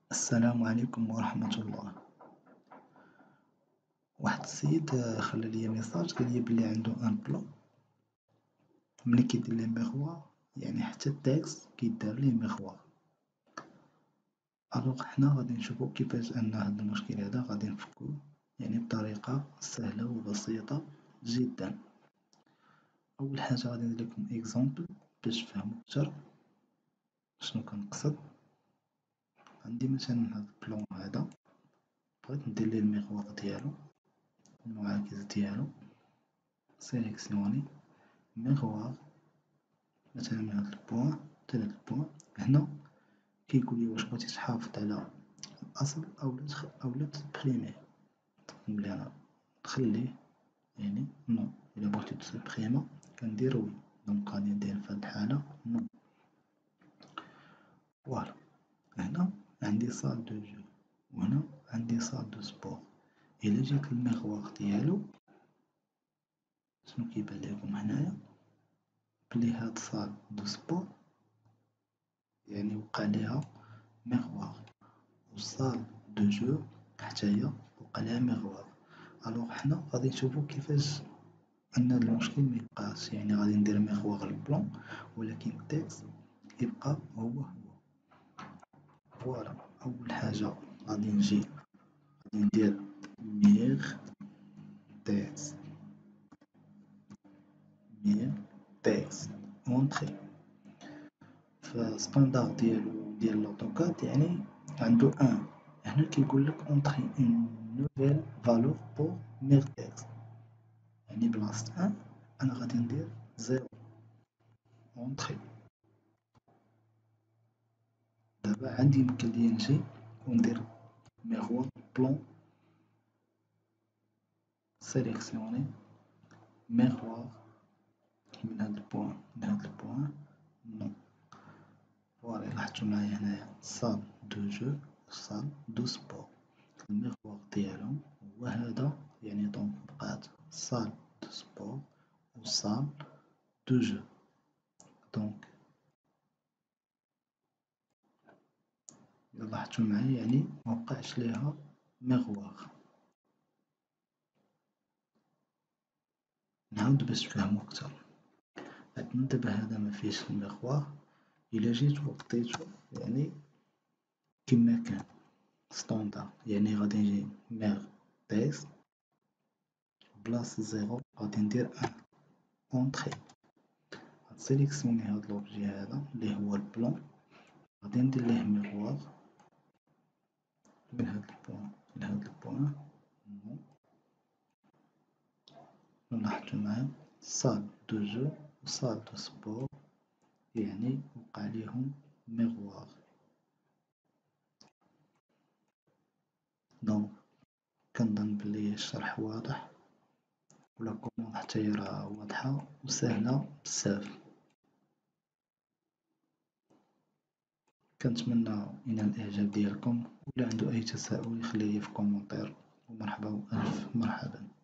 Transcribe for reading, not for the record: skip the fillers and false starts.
السلام عليكم ورحمة الله. واحد السيد خلى ليا ميساج قال لي بلي عنده ان بلان. ملي كيدير ليه ميغوار يعني حتى التكست كيدار ليه ميغوار. الوغ حنا غادي نشوفو كيفاش ان هاد المشكل هذا غادي نفكوه يعني بطريقة سهلة وبسيطة جدا. اول حاجة غادي ندير لكم اكزامبل باش تفهموا اكثر شنو كنقصد. عندي مثلا هاد البلان هذا، بغيت ندير ليه الميغوار ديالو، المعاكس ديالو، سيليكسيوني ميغوار مثلا من هاد البوان حتى لهاد البوان. هنا كيقولي واش بغيتي تحافظ على الأصل أولا تسبريميه. نقولي أنا نخليه يعني نو، إلا بغيتي تسبريمو كندير وي، دونك غادي ندير في هاد الحالة نو. فوالا هنا عندي صال دو جو وهنا عندي صال دو سبور. إلا جيت الميغوار ديالو شنو كيبان ليكم هنايا بلي هاد صال دو سبور يعني وقع ليها ميغوار، وصال دو جو حتى هي وقع ليها ميغوار. الوغ حنا غادي نشوفو كيفاش ان هاد المشكل ميبقاش، يعني غادي ندير ميغوار البلون ولكن التكست يبقى هو. فوالا اول حاجة غادي نجي غادي ندير ميغ تكست اونتري. فالستاندار ديال لوتوكاد يعني عندو ان. هنا كيقولك اونتري اون نوفيل فالور بور ميغ تكست، يعني بلاصة ان انا غادي ندير زيرو اونتري. دابا عندي يمكن ليا نجي وندير ميغوار بلون، سيليكسيوني ميغوار من هاد البوان لهاد البوان نو. فوالا لاحظتو معايا هنايا صال دو جو وصال دو سبور، الميغوار ديالهم هو هذا، يعني دونك بقات صال دو سبور و صال دو جو. دونك إلا لاحظتو معايا يعني موقعش ليها ميغوار. نعاود باش تفهمو كتر. عندنا دابا هذا مفيهش الميغوار، إلا جيت وحطيتو يعني كما كان ستاندار، يعني غادي نجي ميغ تكست بلاصة زيرو غادي ندير ان اونتري. غنسيليكسيوني هاد لوبجي هذا اللي هو البلون، غادي ندير ليه ميغوار من هاد البوان لهاد البوان نو. لاحظتو معايا صال دو جو و صال دو سبور يعني وقع ليهم ميغوار. دونك كنظن بلي الشرح واضح، ولا كومون حتى هي راه واضحة وسهلة بزاف. كنتمنى ينال الإعجاب ديالكم، ولا عنده أي تساؤل يخليه في كومونتير، ومرحبا وألف مرحبا.